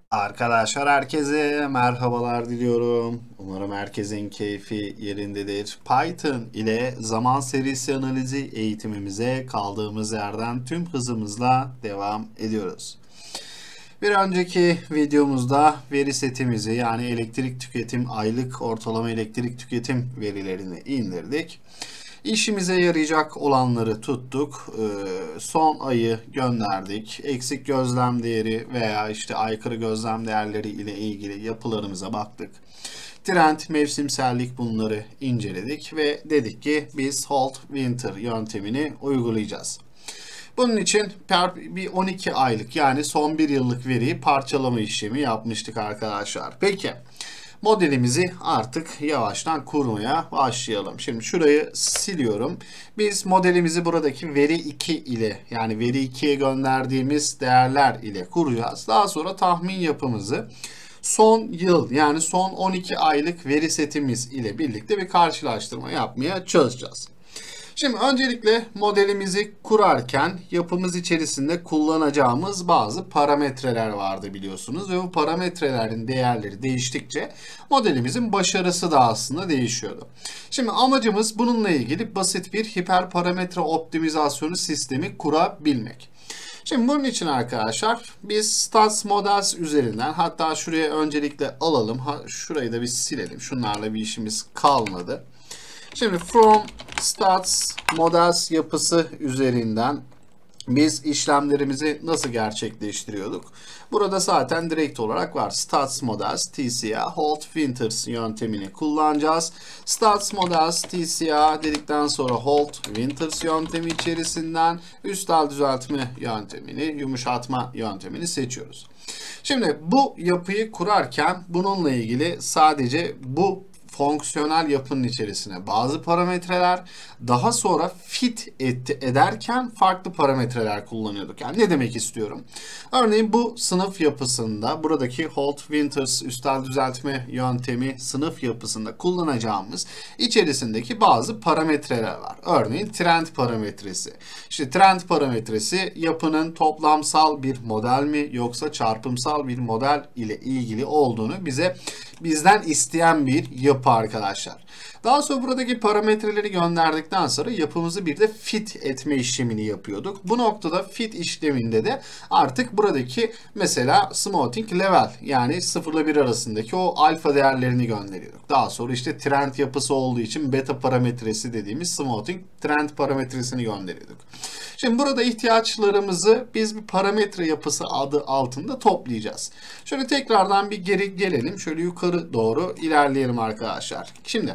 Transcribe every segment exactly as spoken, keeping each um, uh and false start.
Arkadaşlar herkese merhabalar diliyorum. Umarım herkesin keyfi yerindedir. Python ile zaman serisi analizi eğitimimize kaldığımız yerden tüm hızımızla devam ediyoruz. Bir önceki videomuzda veri setimizi yani elektrik tüketim, aylık ortalama elektrik tüketim verilerini indirdik. İşimize yarayacak olanları tuttuk. Son ayı gönderdik. Eksik gözlem değeri veya işte aykırı gözlem değerleri ile ilgili yapılarımıza baktık. Trend, mevsimsellik bunları inceledik ve dedik ki biz Holt Winter yöntemini uygulayacağız. Bunun için bir on iki aylık yani son bir yıllık veriyi parçalama işlemi yapmıştık arkadaşlar. Peki. Modelimizi artık yavaştan kurmaya başlayalım. Şimdi şurayı siliyorum. Biz modelimizi buradaki veri iki ile yani veri ikiye gönderdiğimiz değerler ile kuracağız. Daha sonra tahmin yapımızı son yıl yani son on iki aylık veri setimiz ile birlikte bir karşılaştırma yapmaya çalışacağız. Şimdi öncelikle modelimizi kurarken yapımız içerisinde kullanacağımız bazı parametreler vardı biliyorsunuz. Ve bu parametrelerin değerleri değiştikçe modelimizin başarısı da aslında değişiyordu. Şimdi amacımız bununla ilgili basit bir hiperparametre optimizasyonu sistemi kurabilmek. Şimdi bunun için arkadaşlar biz stats models üzerinden hatta şuraya öncelikle alalım. Ha, şurayı da bir silelim. Şunlarla bir işimiz kalmadı. Şimdi from stats models yapısı üzerinden biz işlemlerimizi nasıl gerçekleştiriyorduk? Burada zaten direkt olarak var. Stats models T C A Holt Winters yöntemini kullanacağız. Stats models T C A dedikten sonra Holt Winters yöntemi içerisinden üstel düzeltme yöntemini, yumuşatma yöntemini seçiyoruz. Şimdi bu yapıyı kurarken bununla ilgili sadece bu fonksiyonel yapının içerisine bazı parametreler daha sonra fit etti, ederken farklı parametreler kullanıyorduk. Yani ne demek istiyorum? Örneğin bu sınıf yapısında buradaki Holt Winters üstel düzeltme yöntemi sınıf yapısında kullanacağımız içerisindeki bazı parametreler var. Örneğin trend parametresi. İşte trend parametresi yapının toplamsal bir model mi yoksa çarpımsal bir model ile ilgili olduğunu bize bizden isteyen bir yapı arkadaşlar. Daha sonra buradaki parametreleri gönderdikten sonra yapımızı bir de fit etme işlemini yapıyorduk. Bu noktada fit işleminde de artık buradaki mesela smoothing level yani sıfır ile bir arasındaki o alfa değerlerini gönderiyorduk. Daha sonra işte trend yapısı olduğu için beta parametresi dediğimiz smoothing trend parametresini gönderiyorduk. Şimdi burada ihtiyaçlarımızı biz bir parametre yapısı adı altında toplayacağız. Şöyle tekrardan bir geri gelelim. Şöyle yukarı doğru ilerleyelim arkadaşlar. Şimdi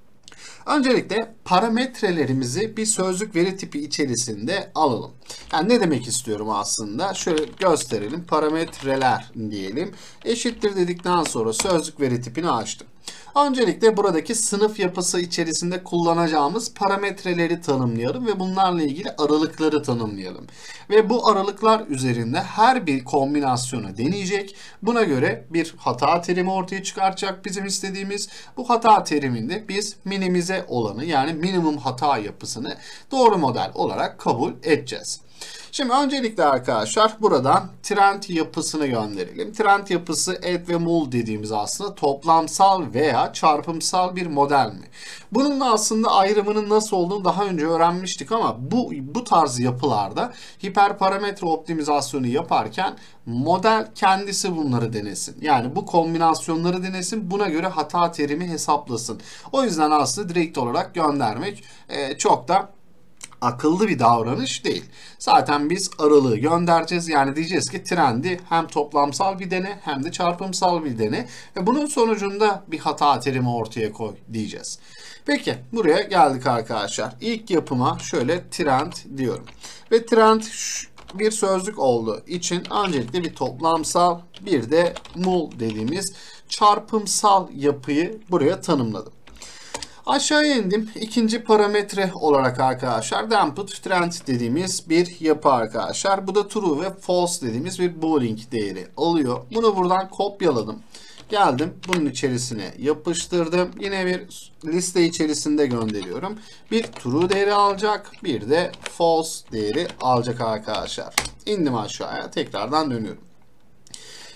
öncelikle parametrelerimizi bir sözlük veri tipi içerisinde alalım. Yani ne demek istiyorum aslında? Şöyle gösterelim. Parametreler diyelim. Eşittir dedikten sonra sözlük veri tipini açtım. Öncelikle buradaki sınıf yapısı içerisinde kullanacağımız parametreleri tanımlayalım ve bunlarla ilgili aralıkları tanımlayalım. Ve bu aralıklar üzerinde her bir kombinasyonu deneyecek. Buna göre bir hata terimi ortaya çıkartacak bizim istediğimiz. Bu hata teriminde biz minimize olanı yani minimum hata yapısını doğru model olarak kabul edeceğiz. Şimdi öncelikle arkadaşlar buradan trend yapısını gönderelim. Trend yapısı add ve mul dediğimiz aslında toplamsal veya çarpımsal bir model mi? Bunun da aslında ayrımının nasıl olduğunu daha önce öğrenmiştik ama bu bu tarz yapılarda hiperparametre optimizasyonu yaparken model kendisi bunları denesin. Yani bu kombinasyonları denesin. Buna göre hata terimi hesaplasın. O yüzden aslında direkt olarak göndermek e, çok da akıllı bir davranış değil. Zaten biz aralığı göndereceğiz. Yani diyeceğiz ki trendi hem toplamsal bir dene hem de çarpımsal bir dene. Ve bunun sonucunda bir hata terimi ortaya koy diyeceğiz. Peki buraya geldik arkadaşlar. İlk yapıma şöyle trend diyorum. Ve trend bir sözlük olduğu için öncelikle bir toplamsal bir de mul dediğimiz çarpımsal yapıyı buraya tanımladım. Aşağıya indim. İkinci parametre olarak arkadaşlar Damped Trend dediğimiz bir yapı arkadaşlar. Bu da true ve false dediğimiz bir boolean değeri alıyor. Bunu buradan kopyaladım. Geldim bunun içerisine yapıştırdım. Yine bir liste içerisinde gönderiyorum. Bir true değeri alacak, bir de false değeri alacak arkadaşlar. İndim aşağıya, tekrardan dönüyorum.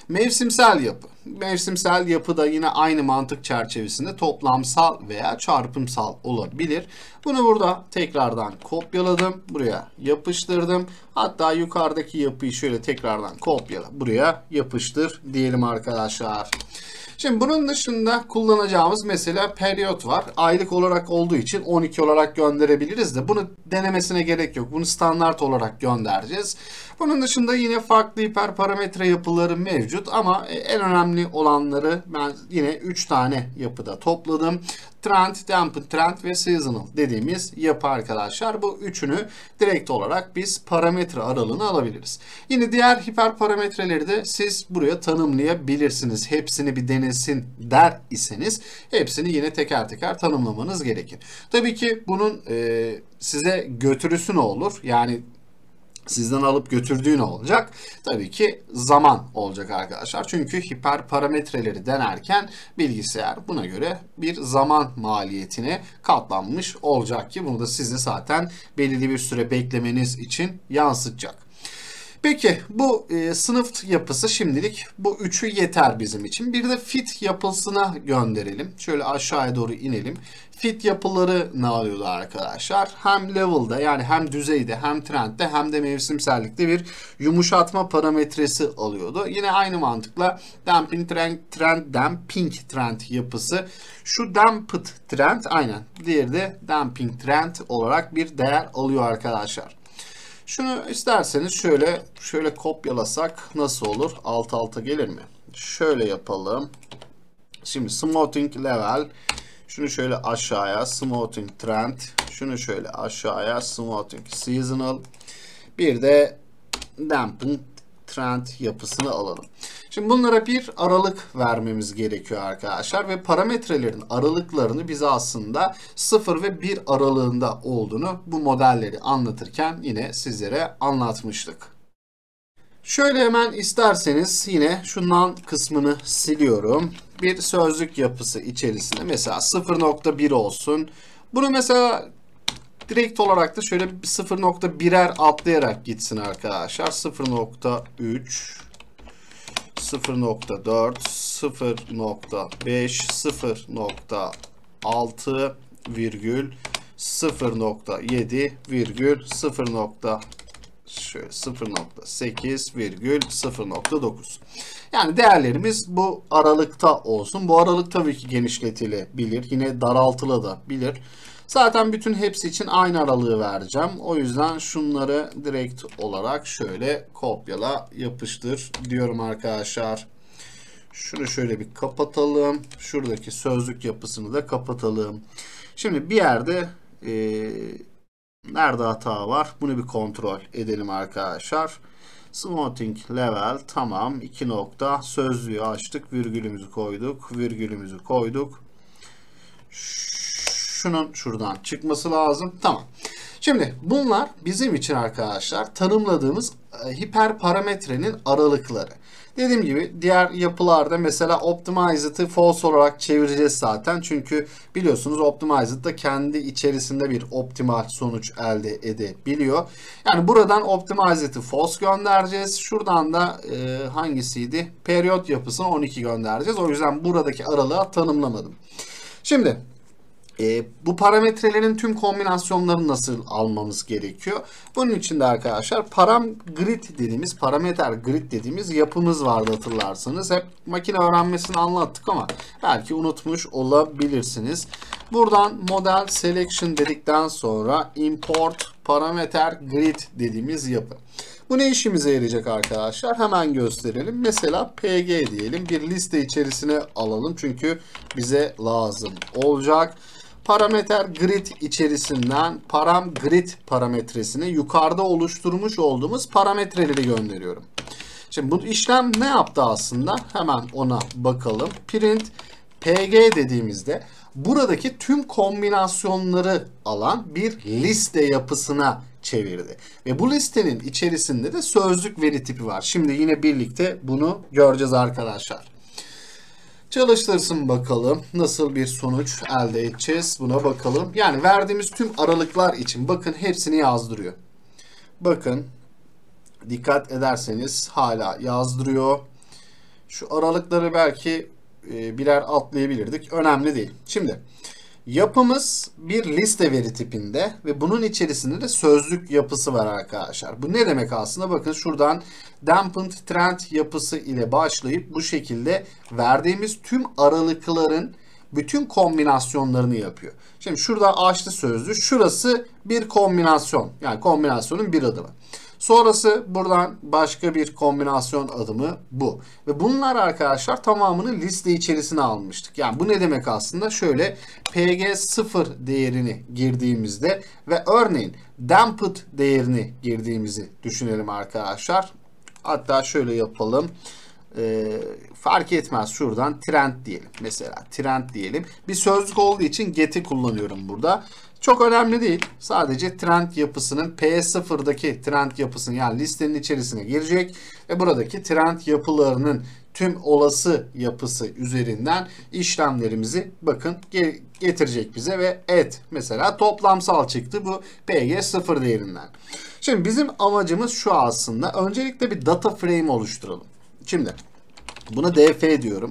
Mevsimsel yapı. Mevsimsel yapı da yine aynı mantık çerçevesinde toplamsal veya çarpımsal olabilir. Bunu burada tekrardan kopyaladım. Buraya yapıştırdım. Hatta yukarıdaki yapıyı şöyle tekrardan kopyala. Buraya yapıştır diyelim arkadaşlar. Şimdi bunun dışında kullanacağımız mesela periyot var. Aylık olarak olduğu için on iki olarak gönderebiliriz de bunu denemesine gerek yok. Bunu standart olarak göndereceğiz. Bunun dışında yine farklı hiperparametre yapıları mevcut ama en önemli olanları ben yine üç tane yapıda topladım. Trend, Dampened Trend ve Seasonal dediğimiz yapı arkadaşlar. Bu üçünü direkt olarak biz parametre aralığını alabiliriz. Yine diğer hiperparametreleri de siz buraya tanımlayabilirsiniz. Hepsini bir denesin der iseniz hepsini yine teker teker tanımlamanız gerekir. Tabii ki bunun e, size götürüsü ne olur? Yani sizden alıp götürdüğü ne olacak? Tabii ki zaman olacak arkadaşlar. Çünkü hiperparametreleri denerken bilgisayar buna göre bir zaman maliyetine katlanmış olacak ki bunu da size zaten belirli bir süre beklemeniz için yansıtacak. Peki bu e, sınıf yapısı şimdilik bu üçü yeter bizim için. Bir de fit yapısına gönderelim. Şöyle aşağıya doğru inelim. Fit yapıları ne alıyordu arkadaşlar? Hem level'da yani hem düzeyde hem trendde hem de mevsimsellikte bir yumuşatma parametresi alıyordu. Yine aynı mantıkla damping trend, trend damping trend yapısı. Şu damped trend aynen. Diğeri de damping trend olarak bir değer alıyor arkadaşlar. Şunu isterseniz şöyle şöyle kopyalasak nasıl olur? Alt alta gelir mi? Şöyle yapalım. Şimdi smoothing level. Şunu şöyle aşağıya smoothing trend. Şunu şöyle aşağıya smoothing seasonal. Bir de damping trend yapısını alalım. Şimdi bunlara bir aralık vermemiz gerekiyor arkadaşlar ve parametrelerin aralıklarını bize aslında sıfır ve bir aralığında olduğunu bu modelleri anlatırken yine sizlere anlatmıştık. Şöyle hemen isterseniz yine şu none kısmını siliyorum. Bir sözlük yapısı içerisinde mesela sıfır nokta bir olsun. Bunu mesela direkt olarak da şöyle sıfır nokta birer atlayarak gitsin arkadaşlar. sıfır nokta üç, sıfır nokta dört, sıfır nokta beş, sıfır nokta altı virgül sıfır nokta yedi virgül sıfır nokta sıfır nokta sekiz virgül sıfır nokta dokuz. Yani değerlerimiz bu aralıkta olsun. Bu aralık tabii ki genişletilebilir. Yine daraltılabilir. Zaten bütün hepsi için aynı aralığı vereceğim. O yüzden şunları direkt olarak şöyle kopyala yapıştır diyorum arkadaşlar. Şunu şöyle bir kapatalım. Şuradaki sözlük yapısını da kapatalım. Şimdi bir yerde e, nerede hata var? Bunu bir kontrol edelim arkadaşlar. Smoothing level tamam. iki nokta sözlüğü açtık. Virgülümüzü koyduk. Virgülümüzü koyduk. Şunun şuradan çıkması lazım. Tamam. Şimdi bunlar bizim için arkadaşlar tanımladığımız hiperparametrenin aralıkları. Dediğim gibi diğer yapılarda mesela Optimized'ı false olarak çevireceğiz zaten. Çünkü biliyorsunuz Optimized da kendi içerisinde bir optimal sonuç elde edebiliyor. Yani buradan Optimized'ı false göndereceğiz. Şuradan da e, hangisiydi? Periyot yapısını on iki göndereceğiz. O yüzden buradaki aralığı tanımlamadım. Şimdi E, bu parametrelerin tüm kombinasyonlarını nasıl almamız gerekiyor? Bunun için de arkadaşlar param grid dediğimiz, parametre grid dediğimiz yapımız vardı hatırlarsanız. Hep makine öğrenmesini anlattık ama belki unutmuş olabilirsiniz. Buradan model selection dedikten sonra import parametre grid dediğimiz yapı. Bu ne işimize yarayacak arkadaşlar? Hemen gösterelim. Mesela P G diyelim. Bir liste içerisine alalım. Çünkü bize lazım olacak. Parametre grid içerisinden param grid parametresine yukarıda oluşturmuş olduğumuz parametreleri gönderiyorum. Şimdi bu işlem ne yaptı aslında? Hemen ona bakalım. Print P G dediğimizde buradaki tüm kombinasyonları alan bir liste yapısına çevirdi. Ve bu listenin içerisinde de sözlük veri tipi var. Şimdi yine birlikte bunu göreceğiz arkadaşlar. Çalıştırsın bakalım nasıl bir sonuç elde edeceğiz, buna bakalım. Yani verdiğimiz tüm aralıklar için bakın hepsini yazdırıyor. Bakın dikkat ederseniz hala yazdırıyor. Şu aralıkları belki e, birer atlayabilirdik. Önemli değil. Şimdi yapımız bir liste veri tipinde ve bunun içerisinde de sözlük yapısı var arkadaşlar. Bu ne demek aslında? Bakın şuradan dampened trend yapısı ile başlayıp bu şekilde verdiğimiz tüm aralıkların bütün kombinasyonlarını yapıyor. Şimdi şurada açtı sözlü. Şurası bir kombinasyon. Yani kombinasyonun bir adımı. Sonrası buradan başka bir kombinasyon adımı bu. Ve bunlar arkadaşlar tamamını liste içerisine almıştık. Yani bu ne demek aslında? Şöyle P G sıfır değerini girdiğimizde ve örneğin damped değerini girdiğimizi düşünelim arkadaşlar. Hatta şöyle yapalım. E, fark etmez, şuradan trend diyelim. Mesela trend diyelim. Bir sözcük olduğu için get'i kullanıyorum burada. Çok önemli değil. Sadece trend yapısının P sıfırdaki trend yapısının yani listenin içerisine girecek ve buradaki trend yapılarının tüm olası yapısı üzerinden işlemlerimizi bakın getirecek bize ve et mesela toplamsal çıktı bu P G sıfır değerinden. Şimdi bizim amacımız şu aslında. Öncelikle bir data frame oluşturalım. Şimdi buna D F diyorum.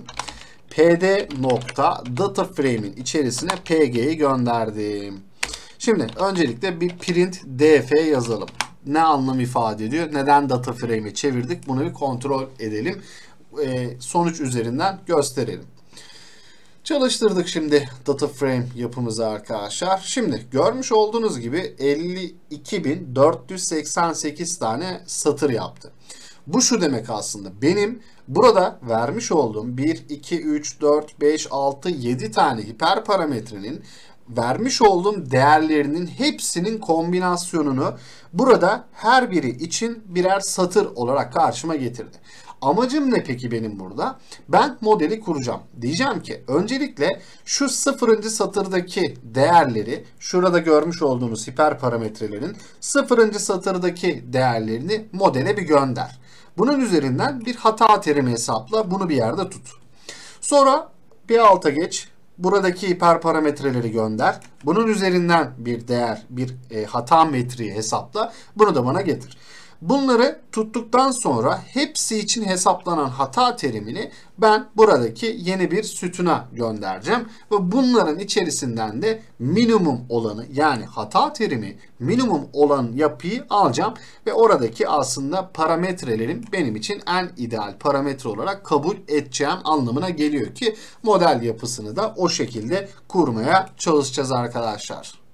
Pd nokta data frame'in içerisine P G'yi gönderdim. Şimdi öncelikle bir print df yazalım. Ne anlam ifade ediyor? Neden data frame'i çevirdik? Bunu bir kontrol edelim. Ee, sonuç üzerinden gösterelim. Çalıştırdık şimdi data frame yapımızı arkadaşlar. Şimdi görmüş olduğunuz gibi elli iki bin dört yüz seksen sekiz tane satır yaptı. Bu şu demek aslında. Benim burada vermiş olduğum bir, iki, üç, dört, beş, altı, yedi tane hiperparametrenin vermiş olduğum değerlerinin hepsinin kombinasyonunu burada her biri için birer satır olarak karşıma getirdi. Amacım ne peki benim burada? Ben modeli kuracağım. Diyeceğim ki öncelikle şu sıfırıncı satırdaki değerleri, şurada görmüş olduğunuz hiperparametrelerin sıfırıncı satırdaki değerlerini modele bir gönder. Bunun üzerinden bir hata terimi hesapla, bunu bir yerde tut. Sonra bir alta geç. Buradaki hiperparametreleri gönder. Bunun üzerinden bir değer, bir e, hata metriği hesapla. Bunu da bana getir. Bunları tuttuktan sonra hepsi için hesaplanan hata terimini ben buradaki yeni bir sütuna göndereceğim. Ve bunların içerisinden de minimum olanı, yani hata terimi minimum olan yapıyı alacağım. Ve oradaki aslında parametrelerin benim için en ideal parametre olarak kabul edeceğim anlamına geliyor ki model yapısını da o şekilde kurmaya çalışacağız arkadaşlar.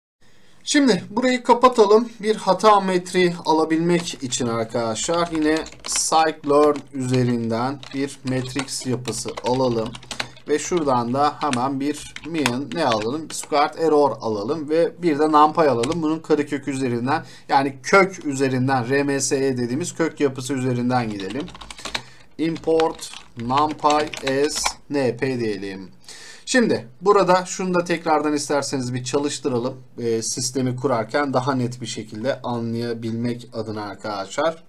Şimdi burayı kapatalım. Bir hata metriği alabilmek için arkadaşlar yine scikit-learn üzerinden bir matrix yapısı alalım. Ve şuradan da hemen bir mean ne alalım? Squared error alalım ve bir de numpy alalım. Bunun karekök üzerinden, yani kök üzerinden, R M S E dediğimiz kök yapısı üzerinden gidelim. Import numpy as np diyelim. Şimdi burada şunu da tekrardan isterseniz bir çalıştıralım. E, sistemi kurarken daha net bir şekilde anlayabilmek adına arkadaşlar.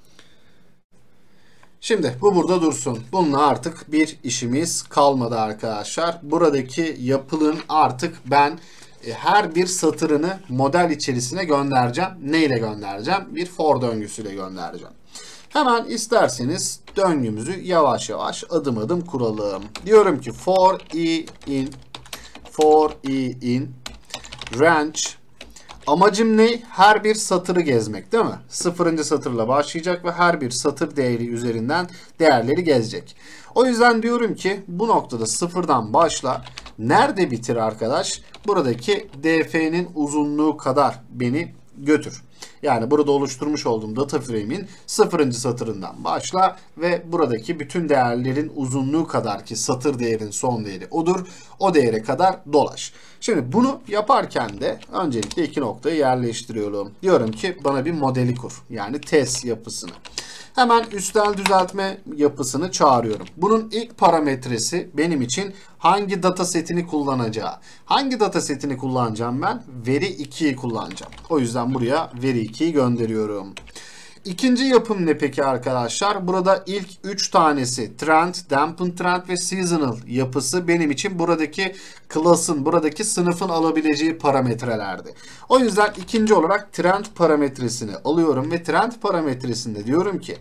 Şimdi bu burada dursun. Bununla artık bir işimiz kalmadı arkadaşlar. Buradaki yapının artık ben e, her bir satırını model içerisine göndereceğim. Ne ile göndereceğim? Bir for döngüsüyle göndereceğim. Hemen isterseniz döngümüzü yavaş yavaş adım adım kuralım. Diyorum ki for i in for i in range. Amacım ne? Her bir satırı gezmek, değil mi? Sıfırıncı satırla başlayacak ve her bir satır değeri üzerinden değerleri gezecek. O yüzden diyorum ki bu noktada sıfırdan başla. Nerede bitir arkadaş? Buradaki df'nin uzunluğu kadar beni götür. Yani burada oluşturmuş olduğum data frame'in sıfırıncı satırından başla ve buradaki bütün değerlerin uzunluğu kadar ki satır değerin son değeri odur. O değere kadar dolaş. Şimdi bunu yaparken de öncelikle iki noktayı yerleştiriyorum. Diyorum ki bana bir modeli kur. Yani test yapısını. Hemen üstel düzeltme yapısını çağırıyorum. Bunun ilk parametresi benim için hangi data setini kullanacağı. Hangi data setini kullanacağım ben? Veri ikiyi kullanacağım. O yüzden buraya veri ikiyi gönderiyorum. İkinci yapım ne peki arkadaşlar? Burada ilk üç tanesi trend, dampen trend ve seasonal yapısı benim için buradaki class'ın, buradaki sınıfın alabileceği parametrelerdi. O yüzden ikinci olarak trend parametresini alıyorum ve trend parametresinde diyorum ki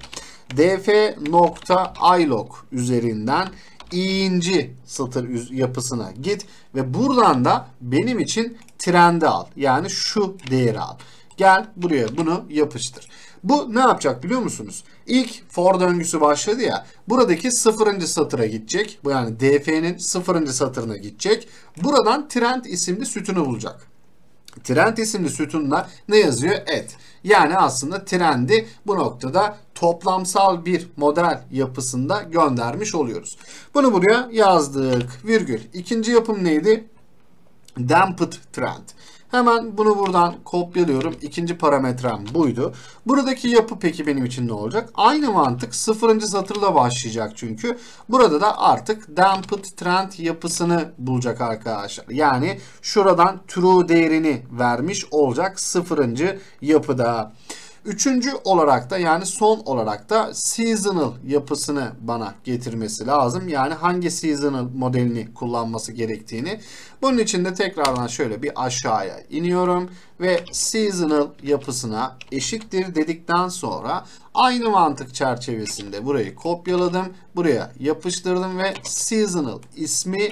df.ilog üzerinden i'inci satır yapısına git ve buradan da benim için trendi al. Yani şu değeri al. Gel buraya bunu yapıştır. Bu ne yapacak biliyor musunuz? İlk for döngüsü başladı ya. Buradaki sıfırıncı satıra gidecek. Bu yani df'nin sıfırıncı satırına gidecek. Buradan trend isimli sütunu bulacak. Trend isimli sütunla ne yazıyor? Et. Yani aslında trendi bu noktada toplamsal bir model yapısında göndermiş oluyoruz. Bunu buraya yazdık. Virgül. İkinci yapım neydi? Damped trend. Hemen bunu buradan kopyalıyorum. İkinci parametrem buydu. Buradaki yapı peki benim için ne olacak? Aynı mantık sıfırıncı satırla başlayacak çünkü. Burada da artık damped trend yapısını bulacak arkadaşlar. Yani şuradan true değerini vermiş olacak sıfırıncı yapıda. Üçüncü olarak da yani son olarak da seasonal yapısını bana getirmesi lazım. Yani hangi seasonal modelini kullanması gerektiğini. Bunun için de tekrardan şöyle bir aşağıya iniyorum ve seasonal yapısına eşittir dedikten sonra aynı mantık çerçevesinde burayı kopyaladım. Buraya yapıştırdım ve seasonal ismi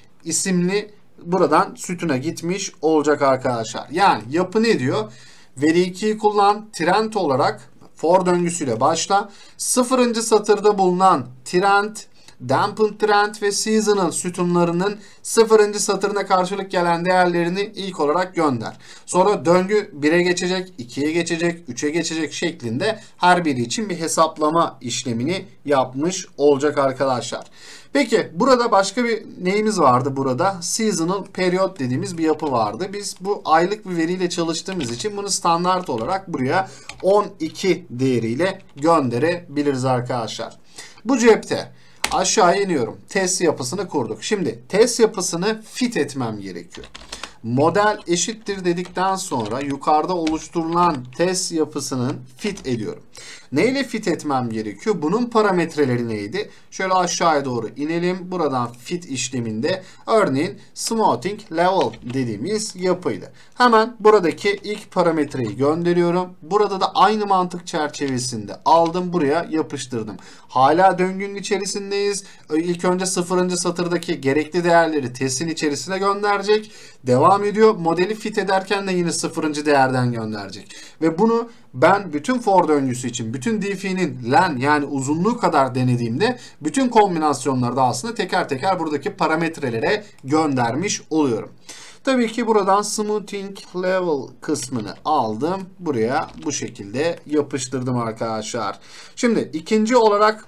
isimli buradan sütuna gitmiş olacak arkadaşlar. Yani yapı ne diyor? Veri ikiyi kullan, trend olarak for döngüsüyle başla. Sıfırıncı satırda bulunan trend, dampened trend ve seasonal sütunlarının sıfırıncı satırına karşılık gelen değerlerini ilk olarak gönder. Sonra döngü bire geçecek, ikiye geçecek, üçe geçecek şeklinde her biri için bir hesaplama işlemini yapmış olacak arkadaşlar. Peki burada başka bir neyimiz vardı burada? Seasonal period dediğimiz bir yapı vardı. Biz bu aylık bir veriyle çalıştığımız için bunu standart olarak buraya on iki değeriyle gönderebiliriz arkadaşlar. Bu cepte aşağı iniyorum. Test yapısını kurduk. Şimdi test yapısını fit etmem gerekiyor. Model eşittir dedikten sonra yukarıda oluşturulan test yapısının fit ediyorum. Neyle fit etmem gerekiyor? Bunun parametreleri neydi? Şöyle aşağıya doğru inelim. Buradan fit işleminde örneğin smoothing level dediğimiz yapıydı. Hemen buradaki ilk parametreyi gönderiyorum. Burada da aynı mantık çerçevesinde aldım. Buraya yapıştırdım. Hala döngünün içerisindeyiz. İlk önce sıfırıncı satırdaki gerekli değerleri testin içerisine gönderecek. Devam ediyor. Modeli fit ederken de yine sıfırıncı değerden gönderecek. Ve bunu ben bütün for döngüsü için bütün diff'inin len yani uzunluğu kadar denediğimde bütün kombinasyonlarda aslında teker teker buradaki parametrelere göndermiş oluyorum. Tabii ki buradan smoothing level kısmını aldım. Buraya bu şekilde yapıştırdım arkadaşlar. Şimdi ikinci olarak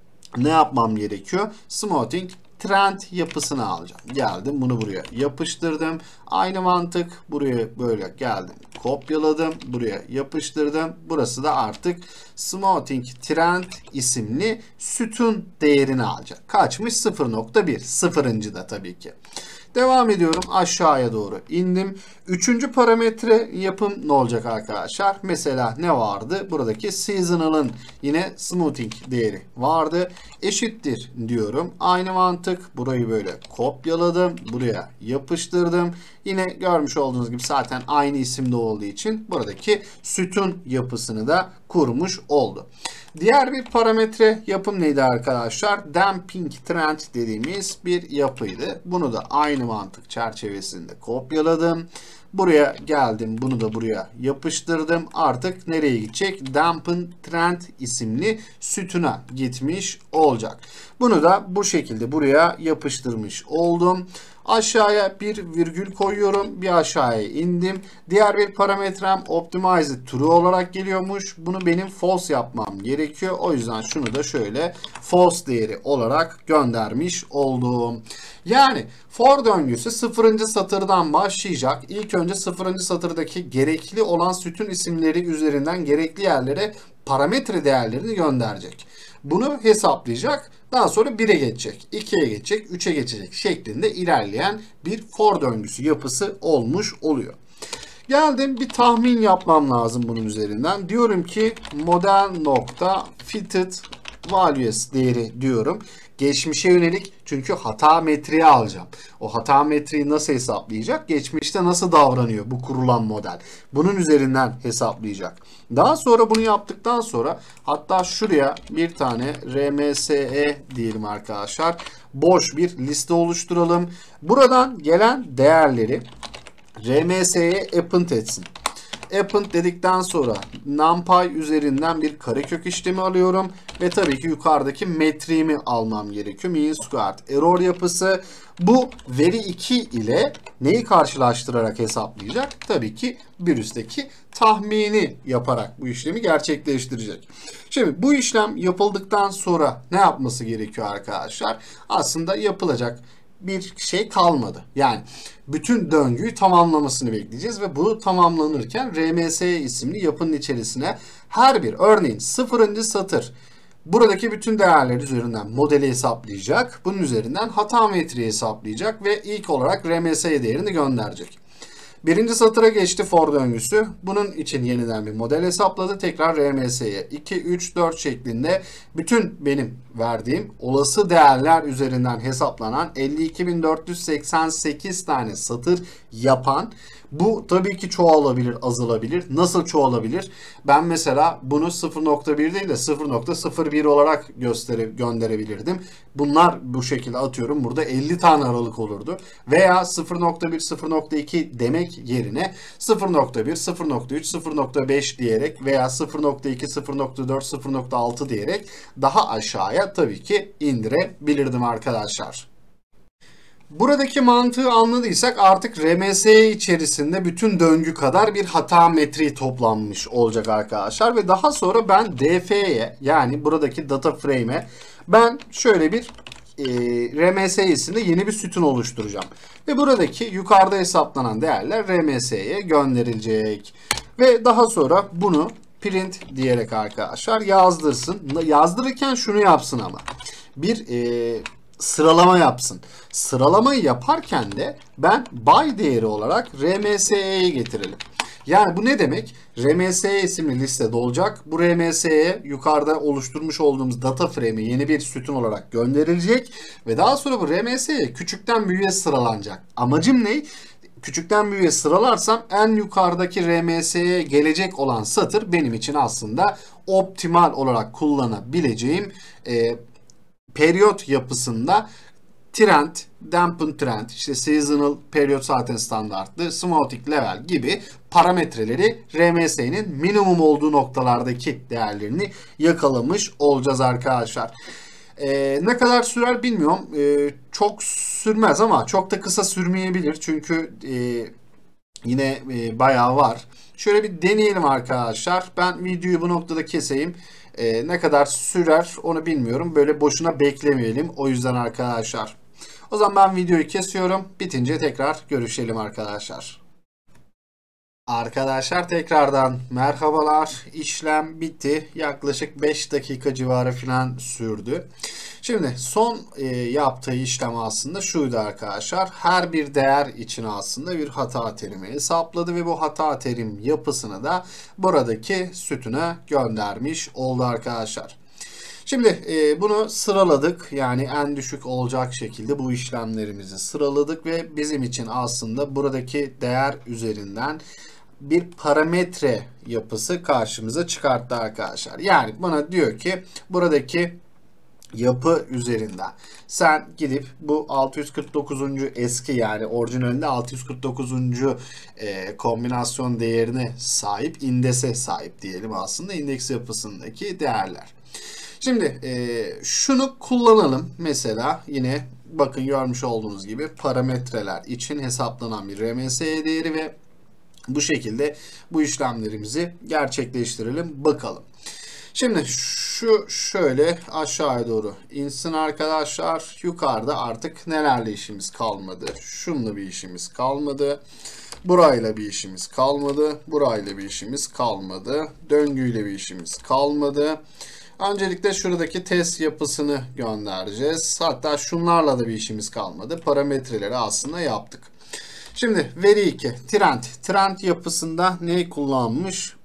ne yapmam gerekiyor? Smoothing trend yapısını alacağım. Geldim bunu buraya yapıştırdım. Aynı mantık buraya böyle geldim. Kopyaladım. Buraya yapıştırdım. Burası da artık smoothing trend isimli sütun değerini alacak. Kaçmış? sıfır nokta bir. Sıfırıncı da tabii ki. Devam ediyorum. Aşağıya doğru indim. Üçüncü parametre yapım ne olacak arkadaşlar? Mesela ne vardı? Buradaki seasonal'ın yine smoothing değeri vardı. Eşittir diyorum. Aynı mantık. Burayı böyle kopyaladım. Buraya yapıştırdım. Yine görmüş olduğunuz gibi zaten aynı isimde olduğu için buradaki sütun yapısını da kurmuş oldu. Diğer bir parametre yapım neydi arkadaşlar? Damping trend dediğimiz bir yapıydı. Bunu da aynı mantık çerçevesinde kopyaladım. Buraya geldim. Bunu da buraya yapıştırdım. Artık nereye gidecek? Dampen trend isimli sütuna gitmiş olacak. Bunu da bu şekilde buraya yapıştırmış oldum. Aşağıya bir virgül koyuyorum. Bir aşağıya indim. Diğer bir parametrem optimized true olarak geliyormuş. Bunu benim false yapmam gerekiyor. O yüzden şunu da şöyle false değeri olarak göndermiş oldum. Yani for döngüsü sıfırıncı satırdan başlayacak. İlk önce sıfırıncı satırdaki gerekli olan sütun isimleri üzerinden gerekli yerlere parametre değerlerini gönderecek. Bunu hesaplayacak. Daha sonra bire geçecek, ikiye geçecek, üçe geçecek şeklinde ilerleyen bir for döngüsü yapısı olmuş oluyor. Geldim bir tahmin yapmam lazım bunun üzerinden. Diyorum ki model nokta fitted values değeri diyorum. Geçmişe yönelik, çünkü hata metriği alacağım. O hata metriği nasıl hesaplayacak? Geçmişte nasıl davranıyor bu kurulan model? Bunun üzerinden hesaplayacak. Daha sonra bunu yaptıktan sonra hatta şuraya bir tane R M S E diyelim arkadaşlar. Boş bir liste oluşturalım. Buradan gelen değerleri R M S E'ye append etsin. Append dedikten sonra numpy üzerinden bir karekök işlemi alıyorum ve tabii ki yukarıdaki metriğimi almam gerekiyor. Mean squared error yapısı bu veri iki ile neyi karşılaştırarak hesaplayacak? Tabii ki bir üstteki tahmini yaparak bu işlemi gerçekleştirecek. Şimdi bu işlem yapıldıktan sonra ne yapması gerekiyor arkadaşlar? Aslında yapılacak bir şey kalmadı. Yani bütün döngüyü tamamlamasını bekleyeceğiz ve bu tamamlanırken R M S isimli yapının içerisine her bir, örneğin sıfırıncı satır buradaki bütün değerler üzerinden modeli hesaplayacak. Bunun üzerinden hata metriği hesaplayacak ve ilk olarak R M S değerini gönderecek. Birinci satıra geçti for döngüsü. Bunun için yeniden bir model hesapladı. Tekrar R M S'ye iki, üç, dört şeklinde bütün benim verdiğim olası değerler üzerinden hesaplanan elli iki bin dört yüz seksen sekiz tane satır yapan, bu tabii ki çoğalabilir, azalabilir. Nasıl çoğalabilir? Ben mesela bunu sıfır nokta bir değil de sıfır nokta sıfır bir olarak göstere, gönderebilirdim. Bunlar bu şekilde atıyorum. Burada elli tane aralık olurdu. Veya sıfır nokta bir, sıfır nokta iki demek yerine sıfır nokta bir, sıfır nokta üç, sıfır nokta beş diyerek veya sıfır nokta iki, sıfır nokta dört, sıfır nokta altı diyerek daha aşağıya tabii ki indirebilirdim arkadaşlar. Buradaki mantığı anladıysak artık R M S içerisinde bütün döngü kadar bir hata metriği toplanmış olacak arkadaşlar. Ve daha sonra ben D F'ye, yani buradaki data frame'e ben şöyle bir e, R M S isimli yeni bir sütun oluşturacağım. Ve buradaki yukarıda hesaplanan değerler R M S'ye gönderilecek. Ve daha sonra bunu print diyerek arkadaşlar yazdırsın. Yazdırırken şunu yapsın ama. Bir e, sıralama yapsın. Sıralamayı yaparken de ben by değeri olarak R M S E'ye getirelim. Yani bu ne demek? R M S E isimli listede olacak. Bu R M S E'ye yukarıda oluşturmuş olduğumuz data frame'i yeni bir sütun olarak gönderilecek. Ve daha sonra bu R M S E'ye küçükten büyüğe sıralanacak. Amacım ne? Küçükten büyüğe sıralarsam en yukarıdaki R M S'ye gelecek olan satır benim için aslında optimal olarak kullanabileceğim e, periyot yapısında trend, dampen trend, işte seasonal periyot zaten standartlı, smoothing level gibi parametreleri R M S'nin minimum olduğu noktalardaki değerlerini yakalamış olacağız arkadaşlar. Ee, ne kadar sürer bilmiyorum. Ee, çok sürmez ama çok da kısa sürmeyebilir. Çünkü e, yine e, bayağı var. Şöyle bir deneyelim arkadaşlar. Ben videoyu bu noktada keseyim. Ee, ne kadar sürer onu bilmiyorum. Böyle boşuna beklemeyelim. O yüzden arkadaşlar. O zaman ben videoyu kesiyorum. Bitince tekrar görüşelim arkadaşlar. Arkadaşlar tekrardan merhabalar. İşlem bitti. Yaklaşık beş dakika civarı falan sürdü. Şimdi son e, yaptığı işlem aslında şuydu arkadaşlar. Her bir değer için aslında bir hata terimi hesapladı ve bu hata terim yapısını da buradaki sütuna göndermiş oldu arkadaşlar. Şimdi e, bunu sıraladık. Yani en düşük olacak şekilde bu işlemlerimizi sıraladık ve bizim için aslında buradaki değer üzerinden bir parametre yapısı karşımıza çıkarttı arkadaşlar. Yani bana diyor ki buradaki yapı üzerinden sen gidip bu altı yüz kırk dokuzuncu eski, yani orijinalinde altı yüz kırk dokuzuncu E, kombinasyon değerine sahip, indese sahip diyelim aslında, indeks yapısındaki değerler. Şimdi e, şunu kullanalım. Mesela yine bakın görmüş olduğunuz gibi parametreler için hesaplanan bir R M S değeri ve bu şekilde bu işlemlerimizi gerçekleştirelim bakalım. Şimdi şu şöyle aşağıya doğru insin arkadaşlar. Yukarıda artık nelerle işimiz kalmadı? Şununla bir işimiz kalmadı. Burayla bir işimiz kalmadı. Burayla bir işimiz kalmadı. Döngüyle bir işimiz kalmadı. Öncelikle şuradaki test yapısını göndereceğiz. Hatta şunlarla da bir işimiz kalmadı. Parametreleri aslında yaptık. Şimdi veri iki. Trend. Trend yapısında neyi kullanmış?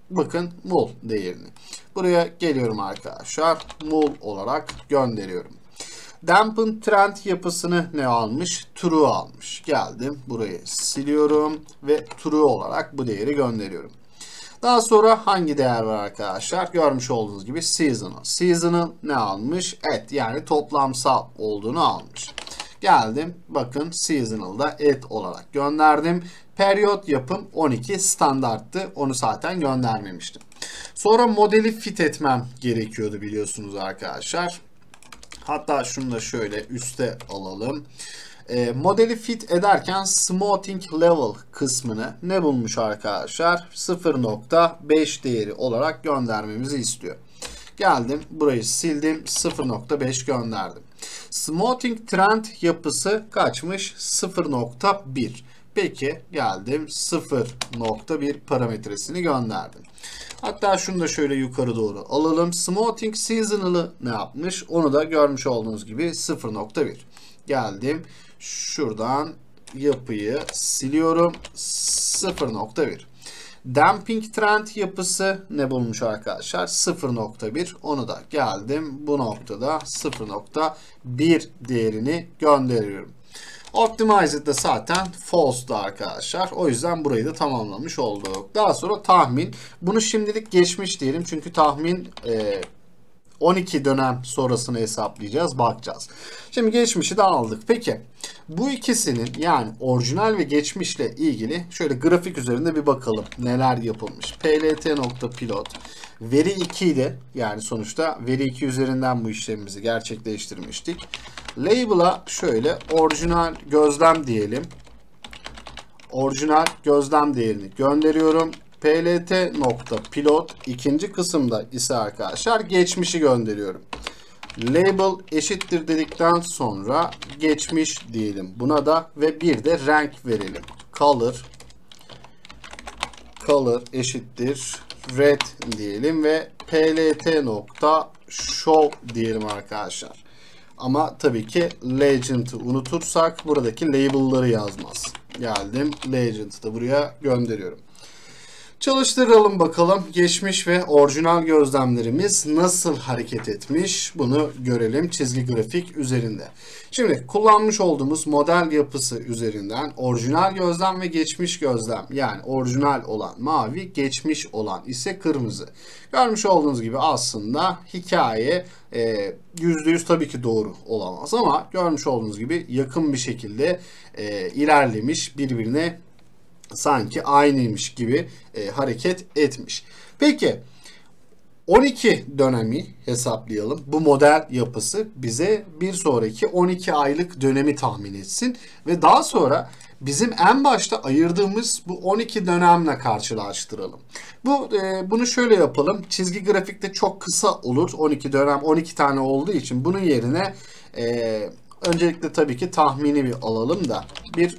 bakın mul değerini. Buraya geliyorum arkadaşlar. Mul olarak gönderiyorum. Dampen trend yapısını ne almış? True almış. Geldim. Burayı siliyorum ve true olarak bu değeri gönderiyorum. Daha sonra hangi değer var arkadaşlar? Görmüş olduğunuz gibi seasonal. Seasonal ne almış? Et, yani toplamsal olduğunu almış. Geldim. Bakın seasonal'da et olarak gönderdim. Periyot yapım on iki standarttı. Onu zaten göndermemiştim. Sonra modeli fit etmem gerekiyordu biliyorsunuz arkadaşlar. Hatta şunu da şöyle üste alalım. E, modeli fit ederken smoothing level kısmını ne bulmuş arkadaşlar? sıfır nokta beş değeri olarak göndermemizi istiyor. Geldim. Burayı sildim. sıfır nokta beş gönderdim. Smoothing trend yapısı kaçmış? sıfır nokta bir. Peki geldim. sıfır nokta bir parametresini gönderdim. Hatta şunu da şöyle yukarı doğru alalım. Smoothing seasonal'ı ne yapmış? Onu da görmüş olduğunuz gibi sıfır nokta bir. Geldim. Şuradan yapıyı siliyorum. sıfır nokta bir. Damping trend yapısı ne bulmuş arkadaşlar? sıfır nokta bir. Onu da geldim. Bu noktada sıfır nokta bir değerini gönderiyorum. Optimized de zaten false'du arkadaşlar. O yüzden burayı da tamamlamış olduk. Daha sonra tahmin. Bunu şimdilik geçmiş diyelim. Çünkü tahmin e, on iki dönem sonrasını hesaplayacağız. Bakacağız. Şimdi geçmişi de aldık. Peki bu ikisinin yani orijinal ve geçmişle ilgili şöyle grafik üzerinde bir bakalım. Neler yapılmış. plt.pilot veri iki ile yani sonuçta veri iki üzerinden bu işlemimizi gerçekleştirmiştik. Label'a şöyle orijinal gözlem diyelim. Orijinal gözlem değerini gönderiyorum. plt.pilot ikinci kısımda ise arkadaşlar geçmişi gönderiyorum. Label eşittir dedikten sonra geçmiş diyelim buna da ve bir de renk verelim. Color color eşittir red diyelim ve plt.show diyelim arkadaşlar. Ama tabii ki legend'ı unutursak buradaki label'ları yazmaz. Geldim. Legend'ı da buraya gönderiyorum. Çalıştıralım bakalım. Geçmiş ve orijinal gözlemlerimiz nasıl hareket etmiş? Bunu görelim çizgi grafik üzerinde. Şimdi kullanmış olduğumuz model yapısı üzerinden orijinal gözlem ve geçmiş gözlem yani orijinal olan mavi, geçmiş olan ise kırmızı. Görmüş olduğunuz gibi aslında hikaye e, yüzde yüz tabii ki doğru olamaz ama görmüş olduğunuz gibi yakın bir şekilde e, ilerlemiş, birbirine sanki aynıymış gibi e, hareket etmiş. Peki on iki dönemi hesaplayalım. Bu model yapısı bize bir sonraki on iki aylık dönemi tahmin etsin ve daha sonra bizim en başta ayırdığımız bu on iki dönemle karşılaştıralım. Bu e, bunu şöyle yapalım. Çizgi grafikte çok kısa olur. on iki dönem on iki tane olduğu için bunun yerine e, öncelikle tabii ki tahmini bir alalım da bir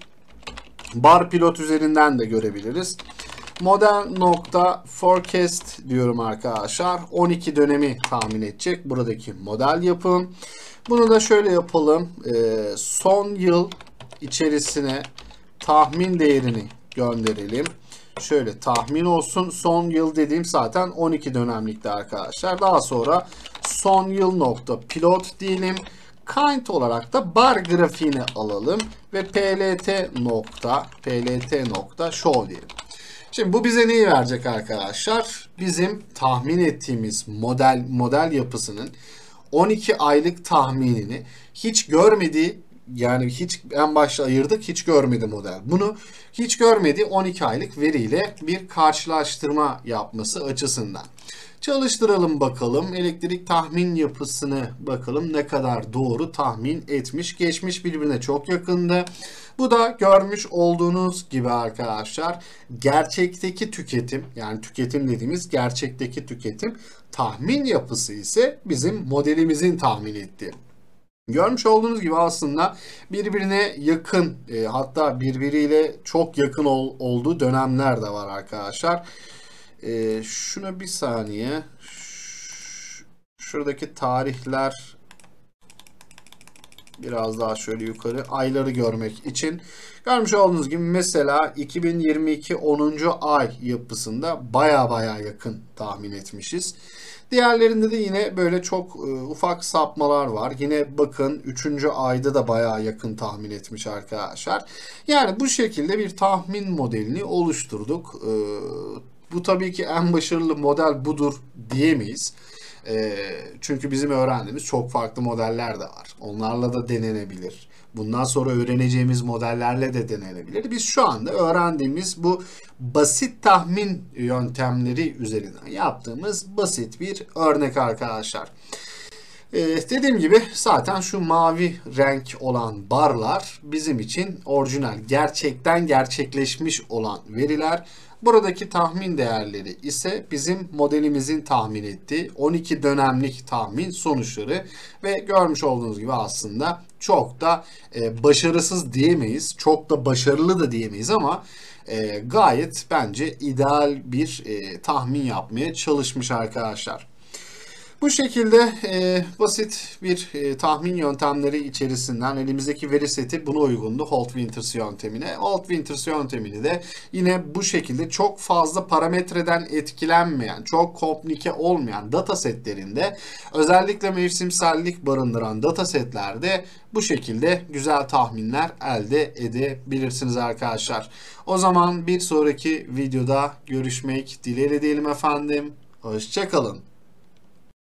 bar pilot üzerinden de görebiliriz. Model nokta forecast diyorum arkadaşlar. on iki dönemi tahmin edecek. Buradaki model yapım. Bunu da şöyle yapalım. Ee, son yıl içerisine tahmin değerini gönderelim. Şöyle tahmin olsun. Son yıl dediğim zaten on iki dönemlikte arkadaşlar. Daha sonra son yıl nokta pilot diyelim. Kind olarak da bar grafiğini alalım ve plt nokta plt nokta show diyelim. Şimdi bu bize neyi verecek arkadaşlar? Bizim tahmin ettiğimiz model model yapısının on iki aylık tahminini hiç görmediği yani hiç en başta ayırdık hiç görmedi model. Bunu hiç görmediği on iki aylık veriyle bir karşılaştırma yapması açısından. Çalıştıralım bakalım. Elektrik tahmin yapısını bakalım ne kadar doğru tahmin etmiş. Geçmiş birbirine çok yakındı. Bu da görmüş olduğunuz gibi arkadaşlar gerçekteki tüketim yani tüketim dediğimiz gerçekteki tüketim tahmin yapısı ise bizim modelimizin tahmin ettiği. Görmüş olduğunuz gibi aslında birbirine yakın e, hatta birbiriyle çok yakın ol, olduğu dönemler de var arkadaşlar. E, şuna bir saniye. Şuradaki tarihler Biraz daha şöyle yukarı ayları görmek için. Görmüş olduğunuz gibi mesela iki bin yirmi iki onuncu ay yapısında baya baya yakın tahmin etmişiz. Diğerlerinde de yine böyle çok e, ufak sapmalar var. Yine bakın üçüncü ayda da bayağı yakın tahmin etmiş arkadaşlar. Yani bu şekilde bir tahmin modelini oluşturduk. E, bu tabii ki en başarılı model budur diyemeyiz. E, çünkü bizim öğrendiğimiz çok farklı modeller de var. Onlarla da denenebilir. Bundan sonra öğreneceğimiz modellerle de denenebilir. Biz şu anda öğrendiğimiz bu basit tahmin yöntemleri üzerinden yaptığımız basit bir örnek arkadaşlar. Ee, dediğim gibi zaten şu mavi renk olan barlar bizim için orijinal, gerçekten gerçekleşmiş olan veriler. Buradaki tahmin değerleri ise bizim modelimizin tahmin ettiği on iki dönemlik tahmin sonuçları ve görmüş olduğunuz gibi aslında çok da e, başarısız diyemeyiz, çok da başarılı da diyemeyiz ama e, gayet bence ideal bir e, tahmin yapmaya çalışmış arkadaşlar. Bu şekilde e, basit bir e, tahmin yöntemleri içerisinden elimizdeki veri seti buna uygundu, Holt-Winters yöntemine. Holt-Winters yöntemini de yine bu şekilde çok fazla parametreden etkilenmeyen, çok komplike olmayan data setlerinde, özellikle mevsimsellik barındıran data setlerde bu şekilde güzel tahminler elde edebilirsiniz arkadaşlar. O zaman bir sonraki videoda görüşmek dileğiyle diyelim efendim. Hoşça kalın.